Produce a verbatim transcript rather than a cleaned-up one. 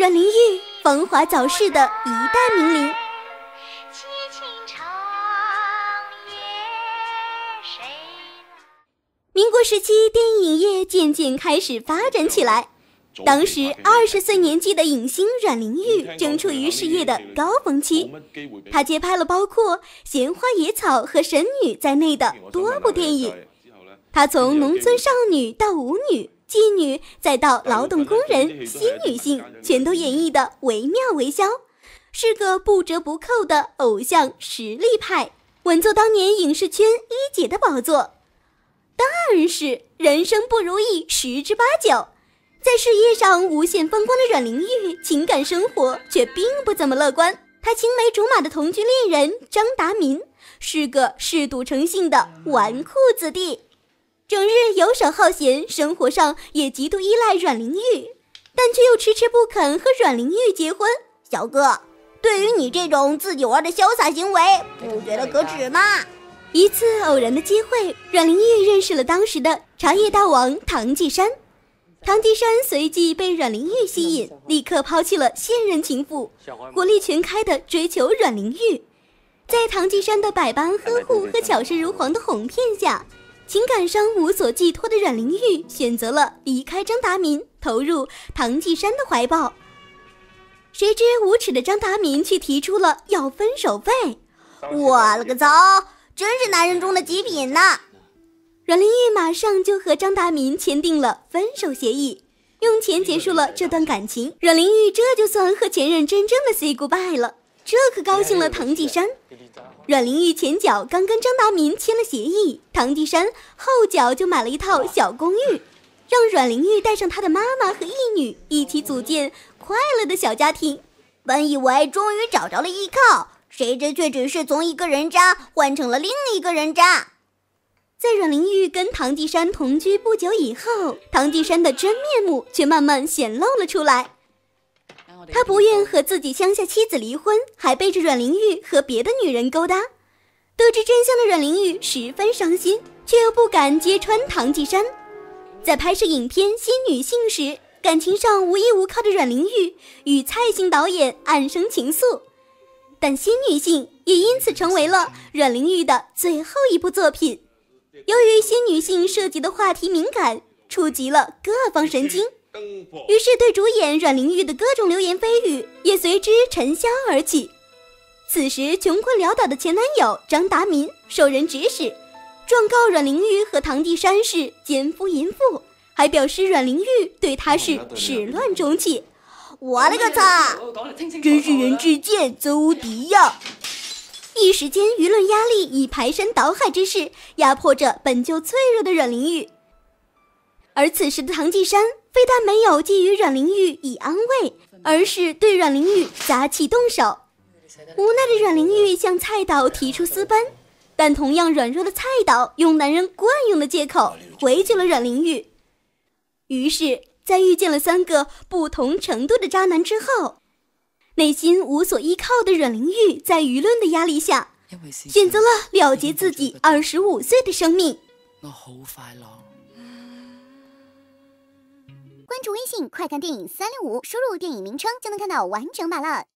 阮玲玉芳华早逝的一代名伶。民国时期，电影业渐渐开始发展起来。当时二十岁年纪的影星阮玲玉正处于事业的高峰期，她接拍了包括《闲花野草》和《神女》在内的多部电影。她从农村少女到舞女、妓女，再到劳动工人、新女性，全都演绎得惟妙惟肖，是个不折不扣的偶像实力派，稳坐当年影视圈一姐的宝座。但是人生不如意十之八九，在事业上无限风光的阮玲玉，情感生活却并不怎么乐观。她青梅竹马的同居恋人张达民是个嗜赌成性的纨绔子弟，整日游手好闲，生活上也极度依赖阮玲玉，但却又迟迟不肯和阮玲玉结婚。 小哥，对于你这种自己玩的潇洒行为，不觉得可耻吗？ 一次偶然的机会，阮玲玉认识了当时的茶叶大王唐季山。唐季山随即被阮玲玉吸引，立刻抛弃了现任情妇，火力全开地追求阮玲玉。在唐季山的百般呵护和巧舌如簧的哄骗下，情感上无所寄托的阮玲玉选择了离开张达民，投入唐季山的怀抱。谁知无耻的张达民却提出了要分手费。 我了个操，真是男人中的极品呢！ 阮玲玉马上就和张达民签订了分手协议，用钱结束了这段感情。阮玲玉这就算和前任真正的 say goodbye 了，这可高兴了唐季山。阮玲玉前脚刚跟张达民签了协议，唐季山后脚就买了一套小公寓，让阮玲玉带上她的妈妈和义女一起组建快乐的小家庭。 本以为终于找着了依靠，谁知却只是从一个人渣换成了另一个人渣。 在阮玲玉跟唐季山同居不久以后，唐季山的真面目却慢慢显露了出来。他不愿和自己乡下妻子离婚，还背着阮玲玉和别的女人勾搭。得知真相的阮玲玉十分伤心，却又不敢揭穿唐季山。在拍摄影片《新女性》时，感情上无依无靠的阮玲玉与蔡姓导演暗生情愫，但《新女性》也因此成为了阮玲玉的最后一部作品。由于《新女性》涉及的话题敏感，触及了各方神经，于是对主演阮玲玉的各种流言蜚语也随之尘嚣而起。此时穷困潦倒的前男友张达民受人指使，状告阮玲玉和唐季山是奸夫淫妇，还表示阮玲玉对他是始乱终弃。 我勒个操，真是人至贱则无敌呀！ 一时间舆论压力以排山倒海之势压迫着本就脆弱的阮玲玉，而此时的唐季山非但没有给予阮玲玉以安慰，而是对阮玲玉杀气动手。无奈的阮玲玉向蔡导提出私奔，但同样软弱的蔡导用男人惯用的借口回绝了阮玲玉。于是在遇见了三个不同程度的渣男之后，内心无所依靠的阮玲玉在舆论的压力下，选择了了结自己二十五岁的生命。 我好快樂。 关注微信快看电影三六五，输入电影名称就能看到完整版了。